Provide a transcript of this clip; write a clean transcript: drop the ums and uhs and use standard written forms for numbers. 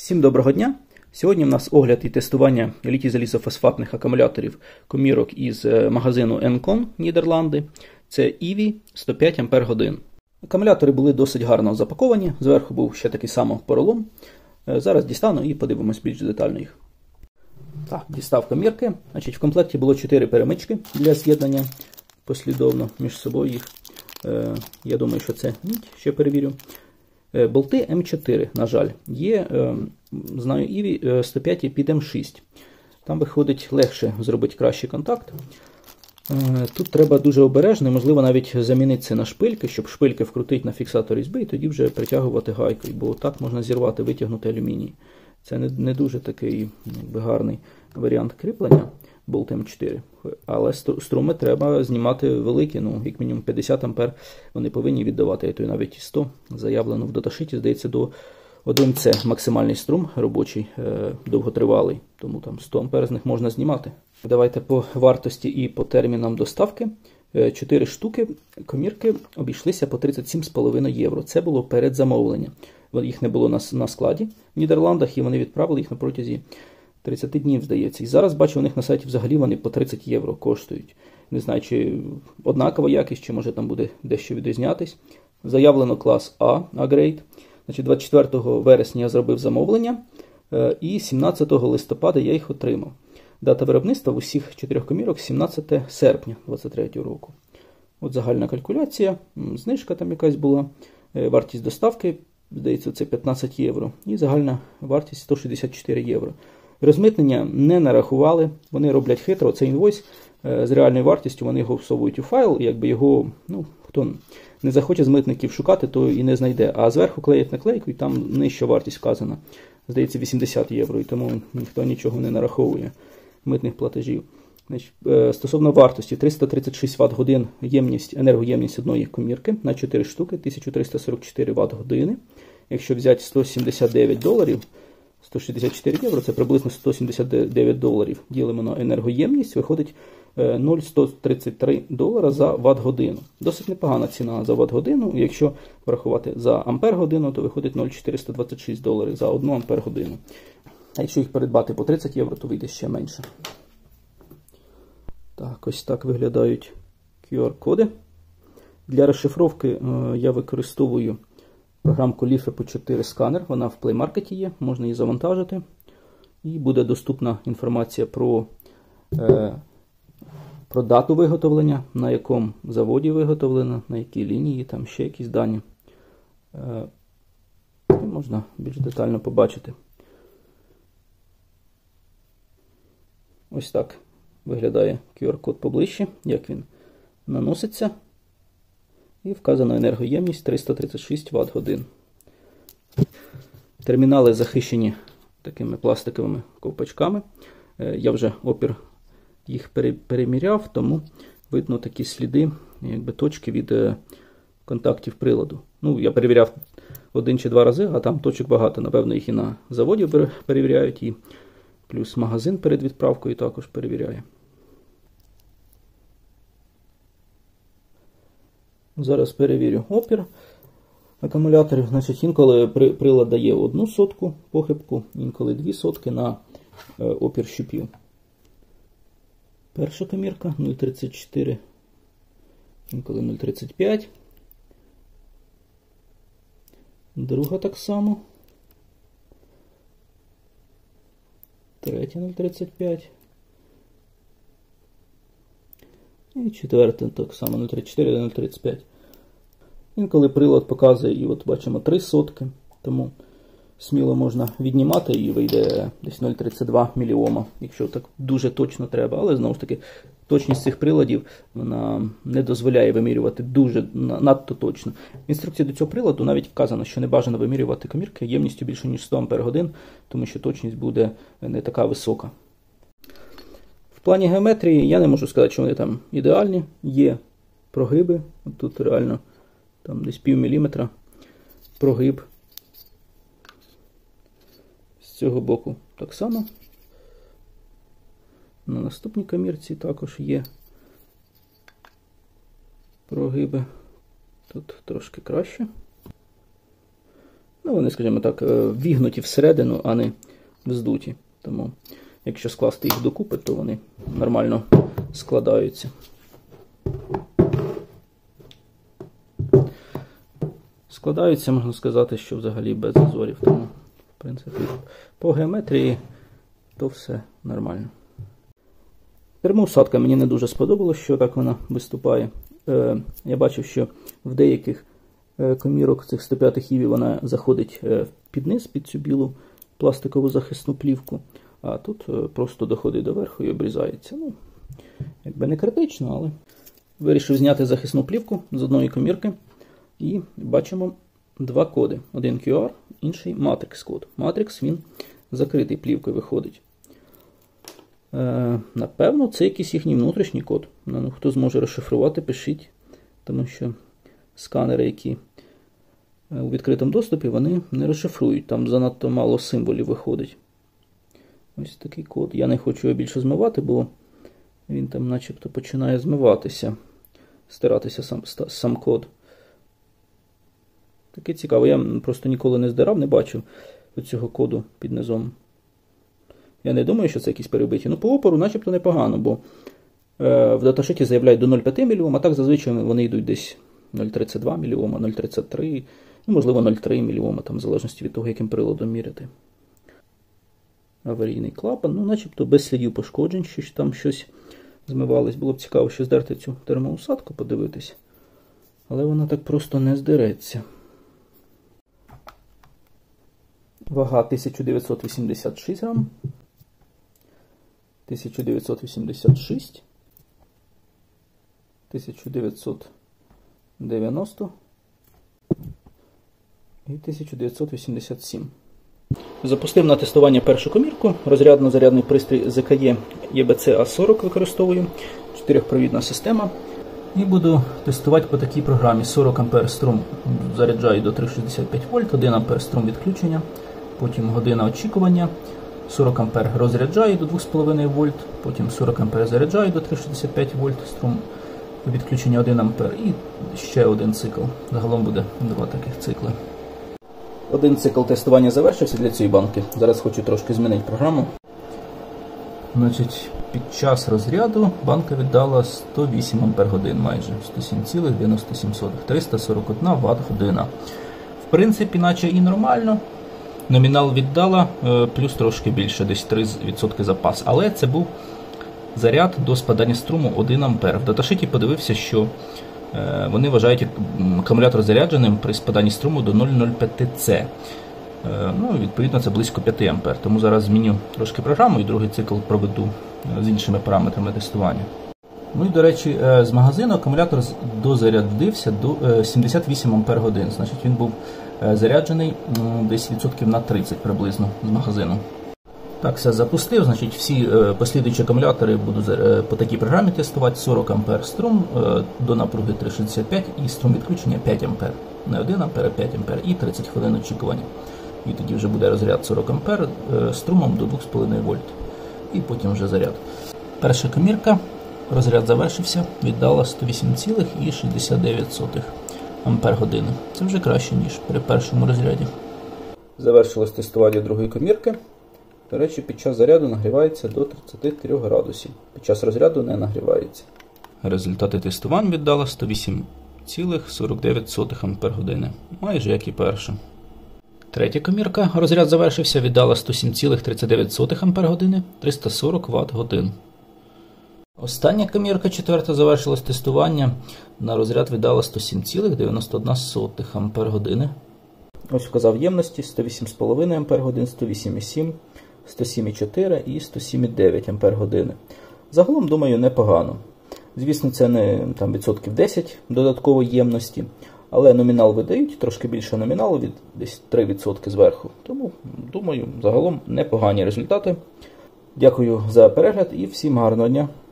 Всім доброго дня! Сьогодні в нас огляд і тестування літій-залізофосфатних акумуляторів комірок із магазину Encon, Нідерланди. Це EV 105 Ах. Акумулятори були досить гарно запаковані, зверху був ще такий самий поролон. Зараз дістану і подивимось більш детально їх. Так, дістав комірки. В комплекті було 4 перемички для з'єднання послідовно між собою їх. Я думаю, що це мідь, ще перевірю. Болти М4, на жаль, є, знаю, EV 105 під М6. Там виходить легше зробити кращий контакт. Тут треба дуже обережно, можливо, навіть замінити це на шпильки, щоб шпильки вкрутити на фіксатор різьби і тоді вже притягувати гайкою, бо так можна зірвати, витягнути алюміній. Це не дуже такий гарний варіант кріплення болт М4. Але струми треба знімати великі, як мінімум 50 А вони повинні віддавати, а то й навіть 100. Заявлено в даташиті, здається, до 1С максимальний струм робочий, довготривалий, тому там 100 А з них можна знімати. Давайте по вартості і по термінам доставки. 4 штуки комірки обійшлися по 37,5 євро. Це було перед замовленням. Їх не було на складі в Нідерландах, і вони відправили їх на протязі 30 днів, здається. І зараз бачу, у них на сайті взагалі вони по 30 євро коштують. Не знаю, чи однакова якість, чи може там буде дещо відрізнятись. Заявлено клас A-Grade. 24 вересня я зробив замовлення, і 17 листопада я їх отримав. Дата виробництва в усіх 4 комірок 17 серпня 2023 року. От загальна калькуляція, знижка там якась була, вартість доставки, здається, це 15 євро. І загальна вартість 164 євро. Розмитнення не нарахували, вони роблять хитро, це інвойс з реальною вартістю, вони його всовують у файл, і якби його, хто не захоче з митників шукати, то і не знайде. А зверху клеять наклейку, і там нижча вартість вказана, здається, 80 євро, і тому ніхто нічого не нараховує митних платежів. Стосовно вартості, 336 Вт-годин енергоємність одної комірки на 4 штуки, 1344 Вт-години. Якщо взяти $179, 164 євро, це приблизно $179. Ділимо на енергоємність, виходить $0,133 за Вт-годину. Досить непогана ціна за Вт-годину. Якщо врахувати за Ампер-годину, то виходить $0,426 за 1 Ампер-годину. А якщо їх передбати по 30 євро, то вийде ще менше. Так, ось так виглядають QR-коди. Для розшифровки я використовую програмку LiFePO 4 сканер. Вона в Play Market є, можна її завантажити. І буде доступна інформація про дату виготовлення, на якому заводі виготовлено, на якій лінії, там ще якісь дані. І можна більш детально побачити. Ось так виглядає QR-код поближче, як він наноситься. І вказана енергоємність 336 Вт-годин. Термінали захищені такими пластиковими ковпачками. Я вже опір їх переміряв, тому видно такі сліди, точки від контактів приладу. Я перевіряв 1 чи 2 рази, а там точок багато. Напевно, їх і на заводі перевіряють, і плюс магазин перед відправкою також перевіряє. Зараз перевірю опір акумуляторів. Інколи прилад дає 1 сотку похибку, інколи 2 сотки на опір щупів. Перша комірка 0,34, інколи 0,35. Друга так само. Третя 0,35. І четверта так само 0,34 до 0,35. Інколи прилад показує, і от бачимо 3 сотки, тому сміло можна віднімати і вийде десь 0,32 міліома, якщо так дуже точно треба. Але знову ж таки, точність цих приладів вона не дозволяє вимірювати дуже надто точно. В інструкції до цього приладу навіть вказано, що не бажано вимірювати комірки ємністю більше ніж 100 Ах, тому що точність буде не така висока. В плані геометрії я не можу сказати, що вони там ідеальні. Є прогиби. Тут реально там десь пів міліметра прогиб. З цього боку так само. На наступній комірці також є прогиби. Тут трошки краще. Ну, вони, скажімо так, вігнуті всередину, а не вздуті. Тому, якщо скласти їх докупи, то вони нормально складаються. Складаються, можна сказати, що взагалі без зазорів. Тому, в принципі, по геометрії то все нормально. Термоусадка мені не дуже сподобалось, що так вона виступає. Я бачив, що в деяких комірок цих 105-х Іві вона заходить під низ, під цю білу пластикову захисну плівку, а тут просто доходить до верху і обрізається. Ну, якби не критично, але вирішив зняти захисну плівку з одної комірки і бачимо два коди. Один QR, інший Matrix код. Matrix, він закритий плівкою виходить. Напевно, це якийсь їхній внутрішній код. Ну, хто зможе розшифрувати, пишіть, тому що сканери, які у відкритому доступі, вони не розшифрують. Там занадто мало символів виходить. Ось такий код. Я не хочу його більше змивати, бо він там начебто починає змиватися, стиратися сам код. Таке цікаво. Я просто ніколи не здирав, не бачив цього коду під низом. Я не думаю, що це якісь перебиті. Ну, по опору начебто непогано, бо в даташиті заявляють до 0,5 мОм, а так зазвичай вони йдуть десь 0,32 мОм, 0,33, ну, можливо 0,3 мОм, там, в залежності від того, яким приладом міряти. Аварійний клапан, ну, начебто без слідів пошкоджень, що там щось змивалось. Було б цікаво, що здерти цю термоусадку, подивитись. Але вона так просто не здереться. Вага 1986 грам. 1986. 1990 і 1987. Запустив на тестування першу комірку. Розрядно-зарядний пристрій ZKE EBC-A40 використовую. 4-провідна система. І буду тестувати по такій програмі. 40 А струм заряджаю до 365 вольт, 1 А струм відключення, потім година очікування. 40 А розряджаю до 2,5 вольт, потім 40 А заряджаю до 365 вольт, струм відключення 1 А і ще один цикл. Загалом буде два таких цикли. Один цикл тестування завершився для цієї банки. Зараз хочу трошки змінити програму. Значить, під час розряду банка віддала 108 Ах майже, 107,97, 341 Вт-година. В принципі, наче і нормально. Номінал віддала, плюс трошки більше, десь 3% запас. Але це був заряд до спадання струму 1 А. В даташиті подивився, що вони вважають акумулятор зарядженим при спаданні струму до 0,05 С. Ну, відповідно, це близько 5 А. Тому зараз зміню трошки програму і другий цикл проведу з іншими параметрами тестування. Ну і, до речі, з магазину акумулятор дозарядився до 78 Ах. Значить, він був заряджений десь відсотків на 30 приблизно з магазину. Так, все запустив. Значить, всі послідуючі акумулятори буду по такій програмі тестувати. 40 А струм до напруги 3,65 і струм відключення 5 А. Не 1 А, а 5 А і 30 хвилин очікування. І тоді вже буде розряд 40 А струмом до 2,5 вольт. І потім вже заряд. Перша комірка, розряд завершився, віддала 108,69 Ампер-години. Це вже краще, ніж при першому розряді. Завершилось тестування другої комірки. До речі, під час заряду нагрівається до 33 градусів. Під час розряду не нагрівається. Результати тестувань віддала 108,49 Ампер-години. Майже як і перша. Третя комірка, розряд завершився, віддала 107,39 Ампер-години, 340 Вт-годин. Остання комірка, четверта, завершилось тестування. На розряд віддала 107,91 Ампер-години. Ось вказав ємності 108,5 Ампер-годин, 108,7, 107,4 і 107,9 Ампер-години. Загалом, думаю, непогано. Звісно, це не там, відсотків 10 додаткової ємності, але номінал видають, трошки більше номіналу, від десь 3% зверху. Тому, думаю, загалом непогані результати. Дякую за перегляд і всім гарного дня!